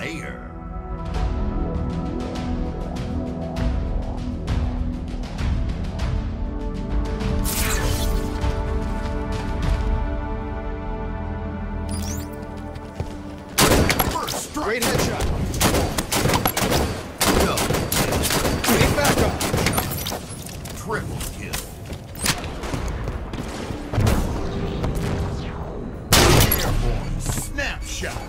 Slayer. Great headshot. No. Take back up. Triple kill. Airborne snapshot.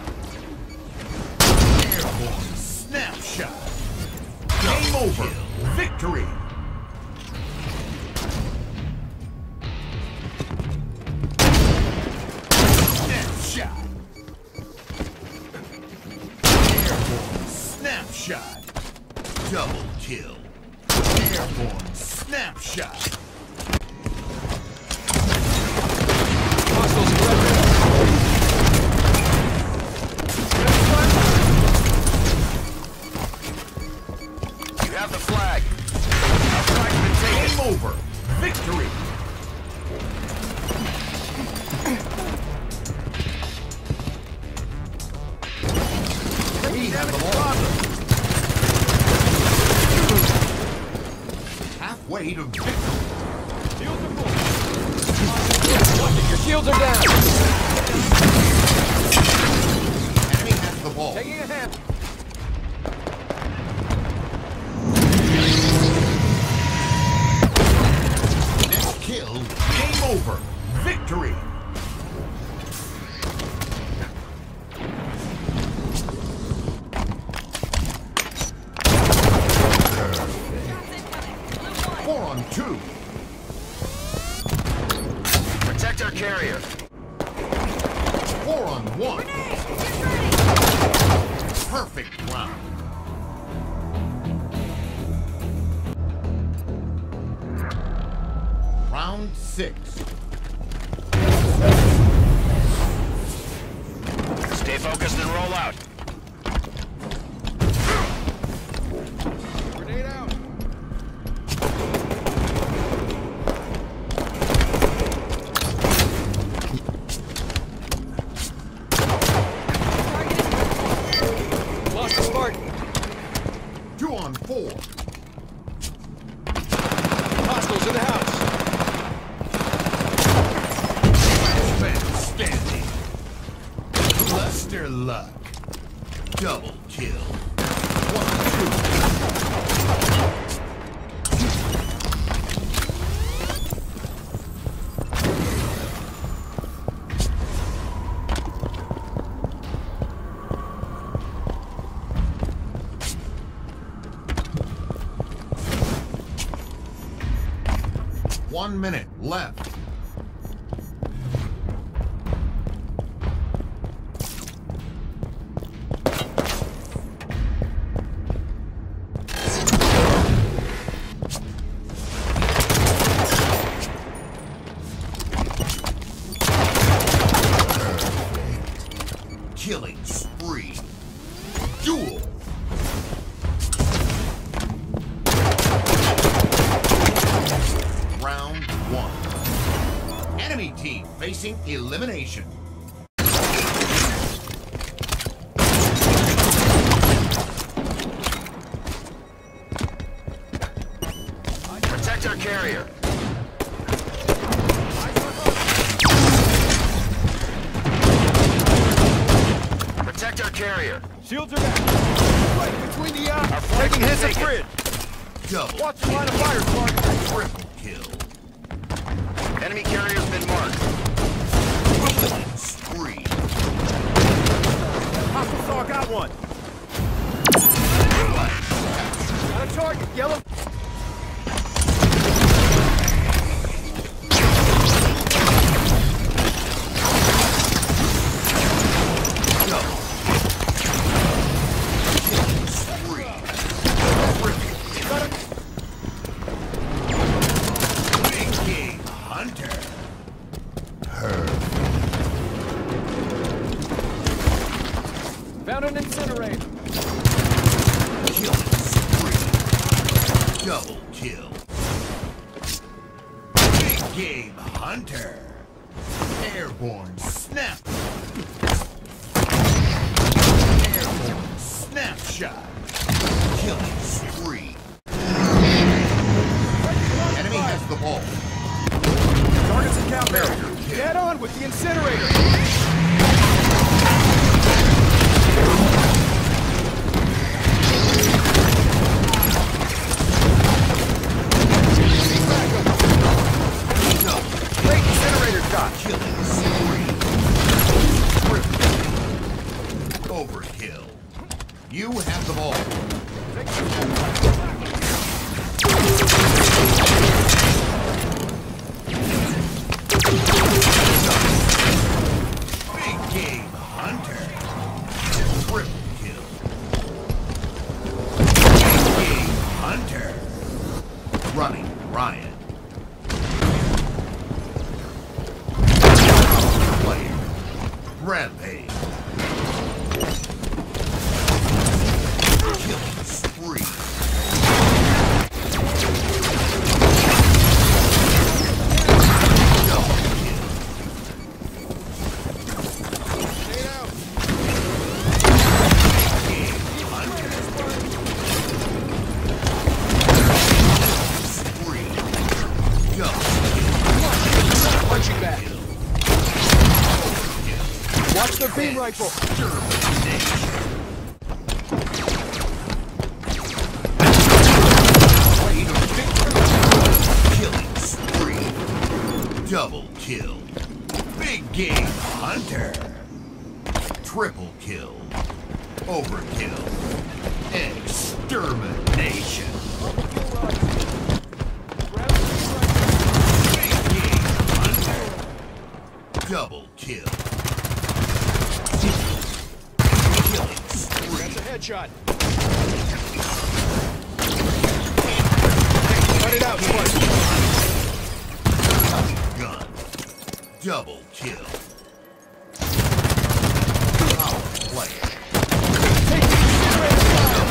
Airborne snapshot. Game over. Victory. Snapshot. Snapshot. Double kill. Airborne snapshot. Hostiles aggressive. You have the flag. Our flag's been taken. Game over. Victory. We have the ball. Halfway to victory. Your shields are down. Enemy has the ball. Taking a hand. Next kill. Game over. Victory. Perfect. 4 on 2. Protect our carrier. 4 on 1. Perfect round. Round 6. Stay focused and roll out. Grenade out. Lost the Spartan. 2 on 4. Hostiles in the house. Man standing. Cluster luck. Double kill. 1 1 minute left. Killing spree. Duel. Round 1. Enemy team facing elimination. Protect our carrier. Protect our carrier. Shields are down. Right between the eyes. Our flag's Taking been hits at taken. bridge. Double. Watch the line of fire, Clark. Triple kill. Enemy carrier's been marked. Killing spree. Hostile saw, got one. Got a target, yellow. Double. Killing spree. Big game hunter. Found an incinerator. Killing spree. Double kill. Big game hunter. Airborne snap. Airborne Headshot. Killing spree. Enemy has the ball. Target's in count there. Barrier kill. Get on with the incinerator. No. Great incinerator shot. Killing spree. Overkill. You have the ball. Big game hunter. Triple kill. Big game hunter. Running riot. Player. Rampage. Killing spree. Double kill. Game hunter. Spree. Double Punching back. kill. Watch the beam rifle. Extermination. Way to victory. Killing spree. Double kill. Big game hunter. Triple kill. Overkill. Extermination. Big game hunter. Double kill. Killing spree. That's a headshot. Cut it out, Spartan. Gun. Double kill. Power play. Take the incinerator fire.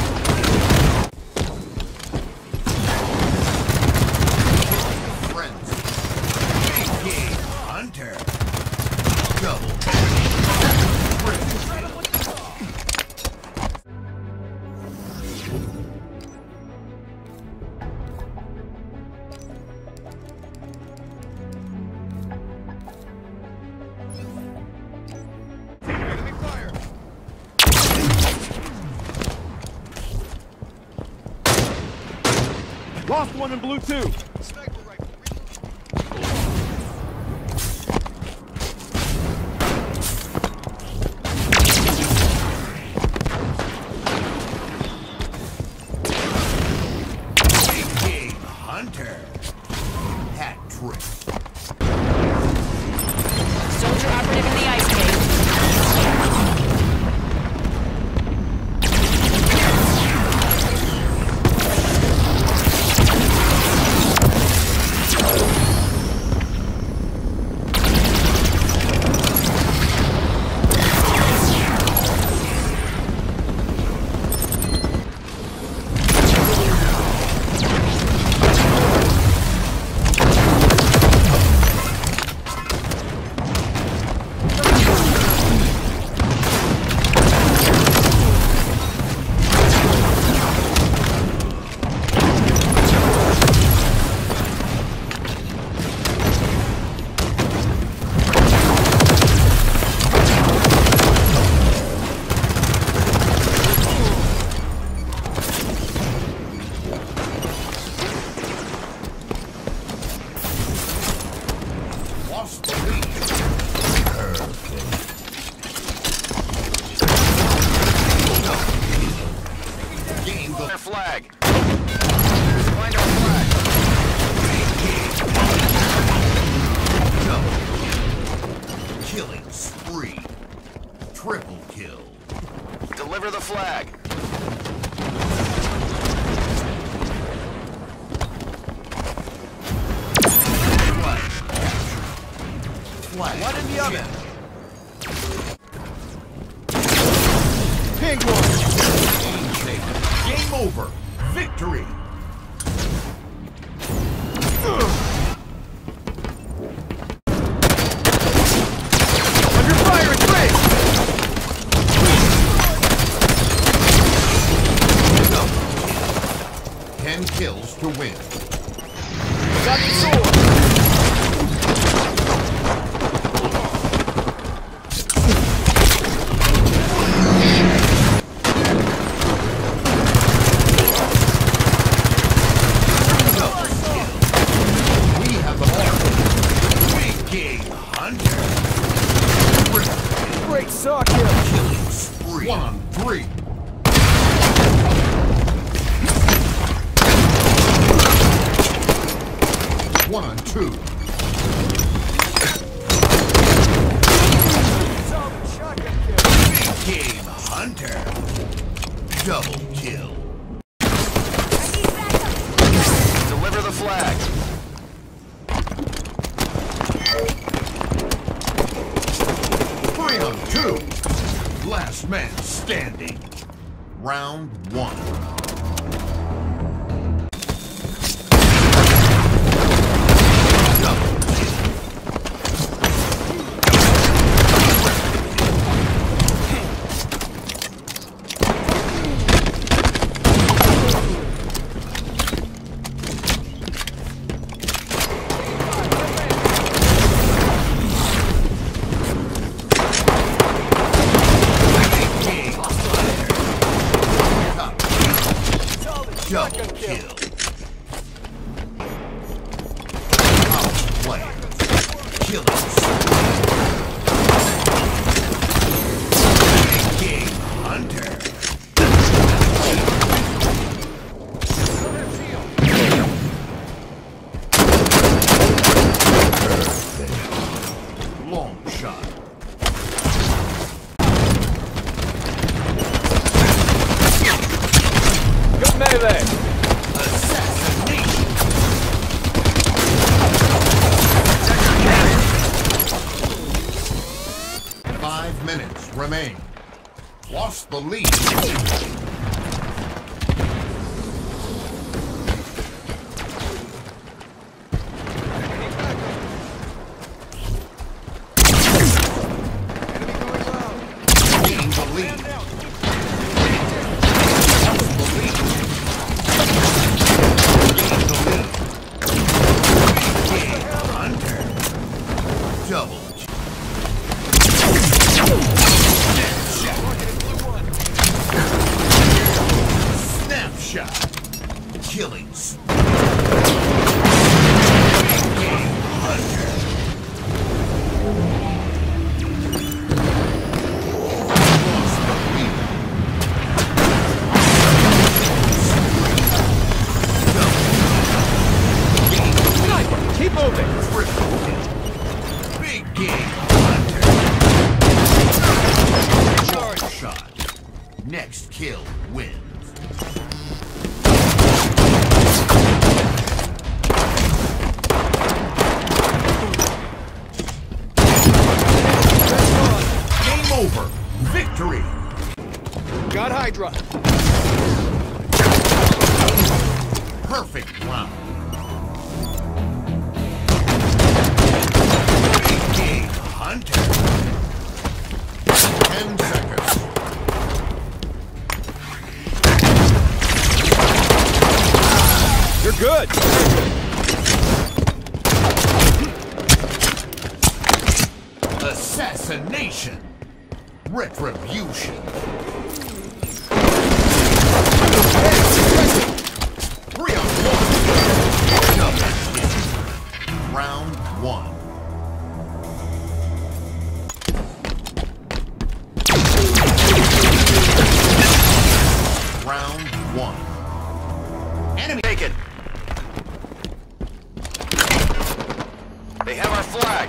Frenzy. Big game hunter. Double kill. Triple kill. Enemy fire. Lost one in blue too. Sniper rifle. Big game hunter. Hat trick. Soldier operative in the ice cave. Lost the lead. Perfect. Gain the Our flag. Find our flag. double. Killing spree. Triple kill. Deliver the flag. Flag. One in the oven. Check. Ping one. Game taken. Game over. Victory. Under fire, it's 10 kills to win. Got the sword. We have the ball. Big game hunter. Great saw kill. Killing spree. 1 on 3. One on 2. Solid shotgun kill. Big game hunter. Double kill. Deliver the flag. 3 on 2. Last man standing. Round 1. Double kill. Power player. Killing spree. Big game hunter. Perfect. Long shot. Good melee. Assassination. Five minutes remain. Lost the lead. Gained the lead. Lost the lead. Gained the lead. Big game hunter. Double. Snapshot. Killing. Big game hunter. Lost the lead. Sniper, keep moving. Triple kill. Big game hunter. Long shot. Next kill wins. Game over. Victory. Got Hydra. Perfect round. Big game hunter. 10 seconds. You're good. Assassination. Retribution. 3 on 1. Double kill. Round 1. Round 1. Enemy Taken. They have our flag.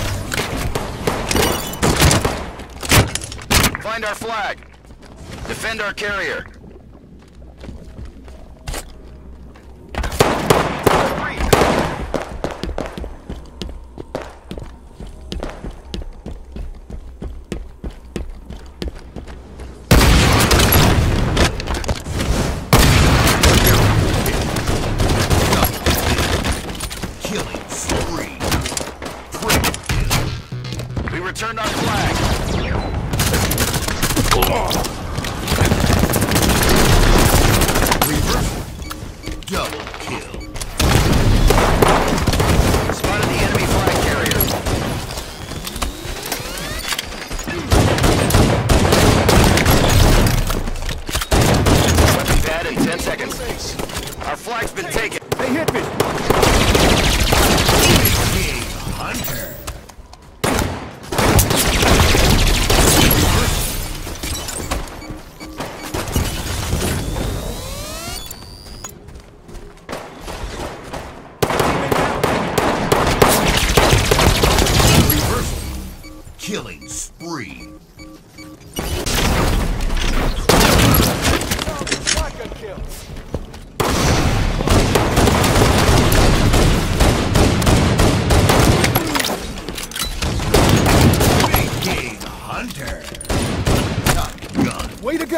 Find our flag. Defend our carrier. killing spree. Triple kill. We returned our flag.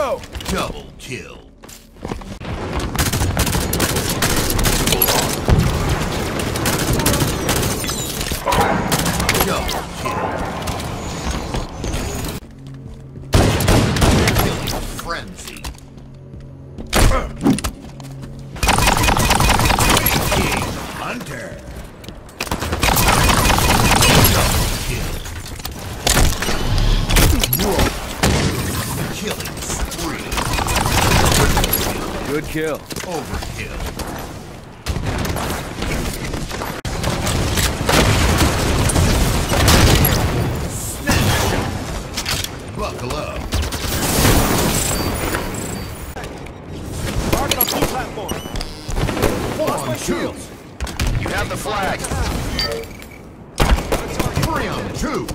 go! Double kill. Double kill. Killing frenzy. King Hunter. Double kill. Killing spree. Good kill. Overkill. Snapshot. Buckle up. Target on full platform. 1-on-2. You have the flag. 3-on-2.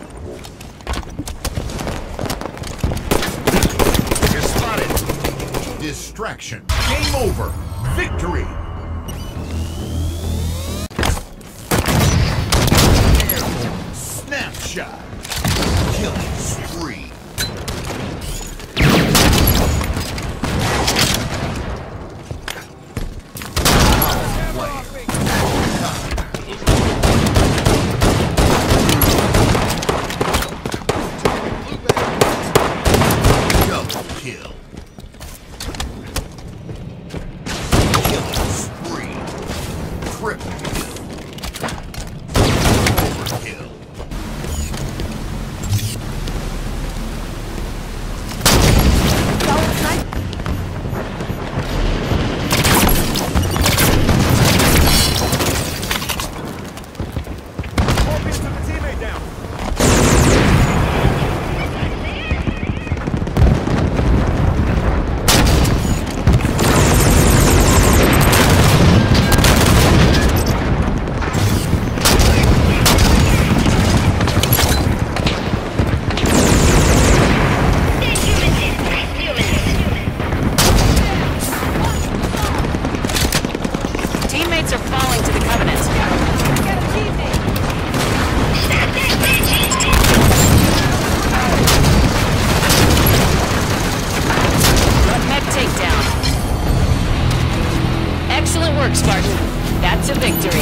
You're spotted. Distraction. Game over. Victory. Airborne snapshot. Killing spree. Double kill. Killing spree. Triple kill. Overkill. Scorpion took a teammate down. Teammates are falling to the Covenant. Mech takedown. Excellent work, Spartan. That's a victory.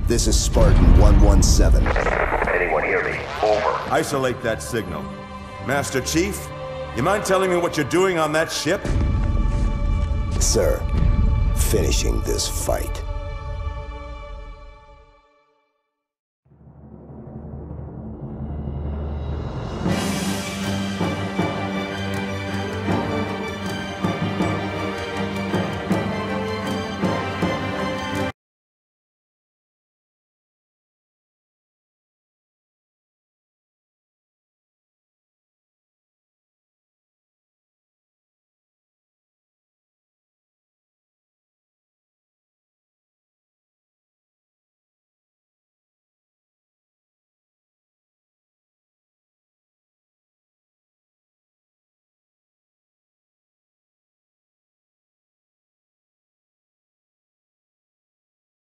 This is Spartan 117. Anyone hear me? Over. Isolate that signal. Master Chief, you mind telling me what you're doing on that ship? Sir, finishing this fight.